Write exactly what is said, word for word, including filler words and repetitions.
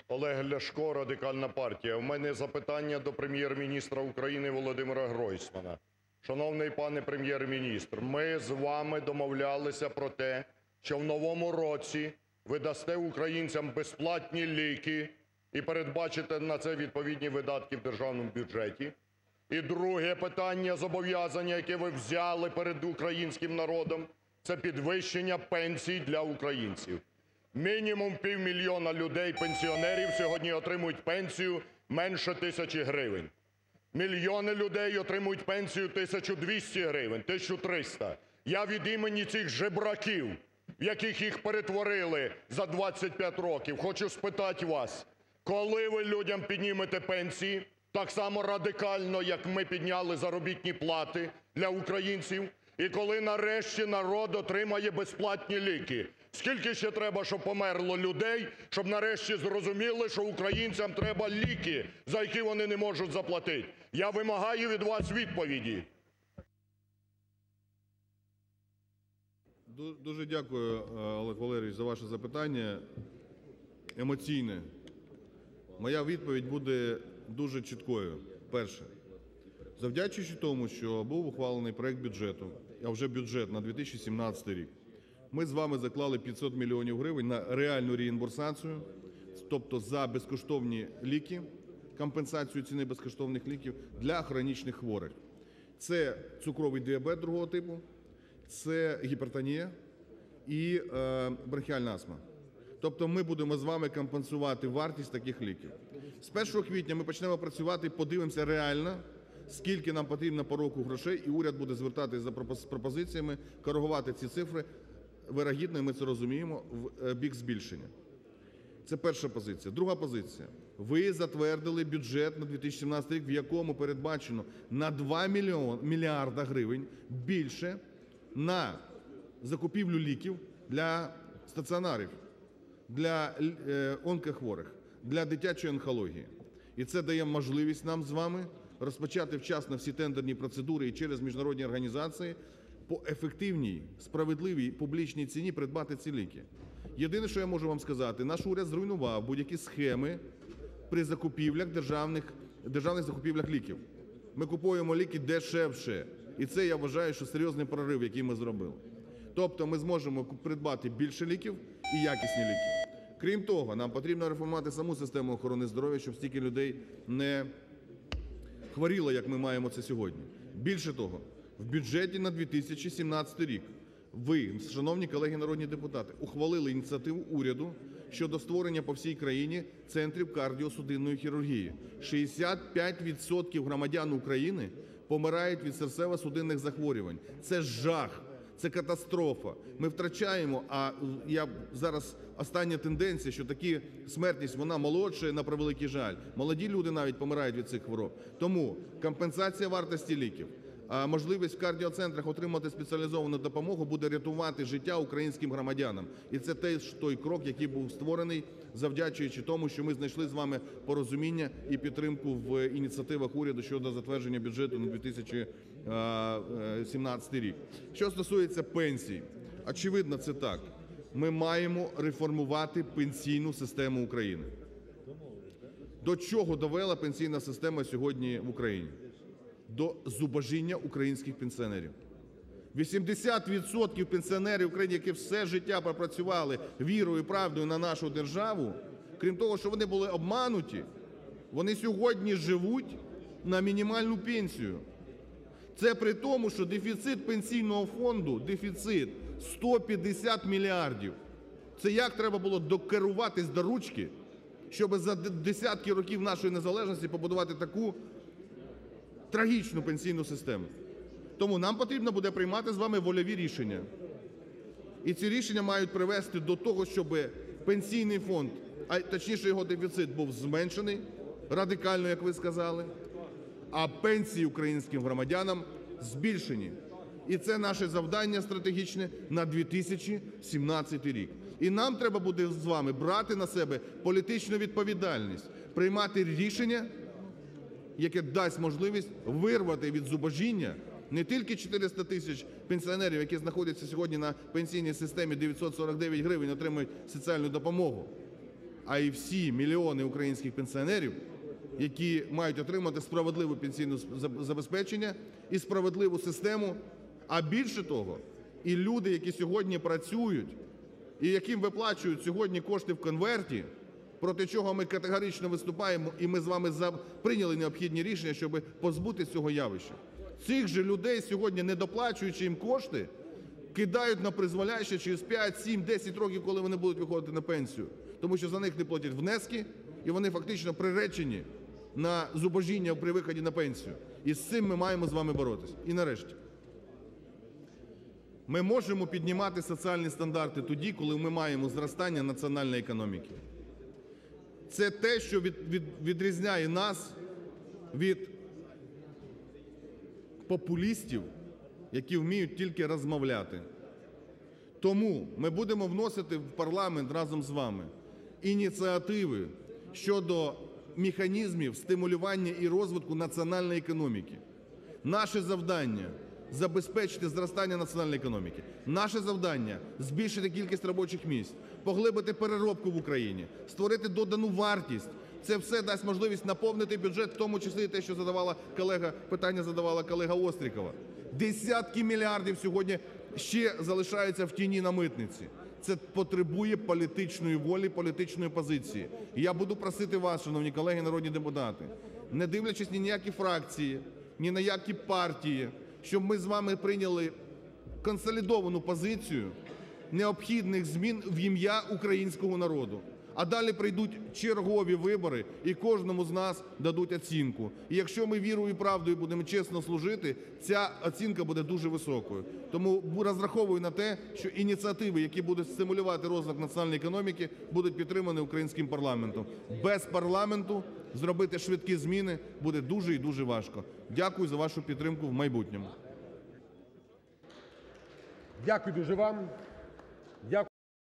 Олег Ляшко, Радикальна партія. У мене запитання до Прем'єр-міністра України Володимира Гройсмана. Шановний пане Прем'єр-міністр, ми з вами домовлялися про те, що в новому році ви дасте українцям безплатні ліки і передбачите на це відповідні видатки в державному бюджеті. І друге питання, зобов'язання, яке ви взяли перед українським народом, це підвищення пенсій для українців. Мінімум півмільйона людей, пенсіонерів, сьогодні отримують пенсію менше тисячі гривень. Мільйони людей отримують пенсію тисячу двісті гривень, тисячу триста. Я від імені цих жебраків, в яких їх перетворили за двадцять п'ять років, хочу спитати вас, коли ви людям піднімете пенсії, так само радикально, як ми підняли заробітні плати для українців, і коли нарешті народ отримає безплатні ліки? Скільки ще треба, щоб померло людей, щоб нарешті зрозуміли, що українцям треба ліки, за які вони не можуть заплатити? Я вимагаю від вас відповіді. Дуже дякую, Олег Валерійович, за ваше запитання. Емоційне. Моя відповідь буде дуже чіткою. Перше. Завдячуючи тому, що був ухвалений проект бюджету, а вже бюджет на дві тисячі сімнадцятий рік, ми з вами заклали п'ятсот мільйонів гривень на реальну реімбурсацію, тобто за безкоштовні ліки, компенсацію ціни безкоштовних ліків для хронічних хворих. Це цукровий діабет другого типу, це гіпертонія і е, бронхіальна астма. Тобто ми будемо з вами компенсувати вартість таких ліків. З першого квітня ми почнемо працювати, подивимося реально, скільки нам потрібно по року грошей, і уряд буде звертатися за пропозиціями, коригувати ці цифри, вирогідно, і ми це розуміємо, в бік збільшення. Це перша позиція. Друга позиція. Ви затвердили бюджет на дві тисячі сімнадцятий рік, в якому передбачено на два мільярда гривень більше на закупівлю ліків для стаціонарів, для онкохворих, для дитячої онкології. І це дає можливість нам з вами розпочати вчасно всі тендерні процедури і через міжнародні організації по ефективній, справедливій публічній ціні придбати ці ліки. Єдине, що я можу вам сказати, наш уряд зруйнував будь-які схеми при закупівлях державних, державних закупівлях ліків. Ми купуємо ліки дешевше. І це, я вважаю, що серйозний прорив, який ми зробили. Тобто ми зможемо придбати більше ліків і якісні ліки. Крім того, нам потрібно реформувати саму систему охорони здоров'я, щоб стільки людей не хворіло, як ми маємо це сьогодні. Більше того, в бюджеті на дві тисячі сімнадцятий рік ви, шановні колеги народні депутати, ухвалили ініціативу уряду щодо створення по всій країні центрів кардіосудинної хірургії. шістдесят п'ять відсотків громадян України помирають від серцево-судинних захворювань. Це жах, це катастрофа. Ми втрачаємо, а я зараз остання тенденція, що такі смертність, вона молодша, на превеликий жаль. Молоді люди навіть помирають від цих хвороб. Тому компенсація вартості ліків, можливість в кардіоцентрах отримати спеціалізовану допомогу буде рятувати життя українським громадянам. І це теж той крок, який був створений, завдячуючи тому, що ми знайшли з вами порозуміння і підтримку в ініціативах уряду щодо затвердження бюджету на дві тисячі сімнадцятий рік. Що стосується пенсій, очевидно, це так. Ми маємо реформувати пенсійну систему України. До чого довела пенсійна система сьогодні в Україні? До зубожіння українських пенсіонерів. вісімдесят відсотків пенсіонерів в Україні, які все життя пропрацювали вірою і правдою на нашу державу, крім того, що вони були обмануті, вони сьогодні живуть на мінімальну пенсію. Це при тому, що дефіцит пенсійного фонду, дефіцит сто п'ятдесят мільярдів. Це як треба було докеруватись до ручки, щоб за десятки років нашої незалежності побудувати таку трагічну пенсійну систему. Тому нам потрібно буде приймати з вами вольові рішення. І ці рішення мають привести до того, щоб пенсійний фонд, а точніше його дефіцит був зменшений, радикально, як ви сказали, а пенсії українським громадянам збільшені. І це наше завдання стратегічне на дві тисячі сімнадцятий рік. І нам треба буде з вами брати на себе політичну відповідальність, приймати рішення, яке дасть можливість вирвати від зубожіння не тільки чотириста тисяч пенсіонерів, які знаходяться сьогодні на пенсійній системі, дев'ятсот сорок дев'ять гривень отримують соціальну допомогу, а й всі мільйони українських пенсіонерів, які мають отримати справедливе пенсійне забезпечення і справедливу систему, а більше того, і люди, які сьогодні працюють і яким виплачують сьогодні кошти в конверті, проти чого ми категорично виступаємо, і ми з вами прийняли необхідні рішення, щоб позбутися цього явища. Цих же людей сьогодні, не доплачуючи їм кошти, кидають на призволяще через п'ять, сім, десять років, коли вони будуть виходити на пенсію, тому що за них не платять внески, і вони фактично приречені на зубожіння при виході на пенсію. І з цим ми маємо з вами боротися. І нарешті. Ми можемо піднімати соціальні стандарти тоді, коли ми маємо зростання національної економіки. Це те, що від, від, відрізняє нас від популістів, які вміють тільки розмовляти. Тому ми будемо вносити в парламент разом з вами ініціативи щодо механізмів стимулювання і розвитку національної економіки. Наше завдання – забезпечити зростання національної економіки. Наше завдання – збільшити кількість робочих місць, поглибити переробку в Україні, створити додану вартість. Це все дасть можливість наповнити бюджет, в тому числі і те, що задавала колега, питання задавала колега Острікова. Десятки мільярдів сьогодні ще залишаються в тіні на митниці. Це потребує політичної волі, політичної позиції. І я буду просити вас, шановні колеги народні депутати, не дивлячись ні на які фракції, ні на які партії, щоб ми з вами прийняли консолідовану позицію необхідних змін в ім'я українського народу. А далі прийдуть чергові вибори, і кожному з нас дадуть оцінку. І якщо ми вірою і правдою будемо чесно служити, ця оцінка буде дуже високою. Тому розраховую на те, що ініціативи, які будуть стимулювати розвиток національної економіки, будуть підтримані українським парламентом. Без парламенту зробити швидкі зміни буде дуже і дуже важко. Дякую за вашу підтримку в майбутньому. Дякую дуже вам.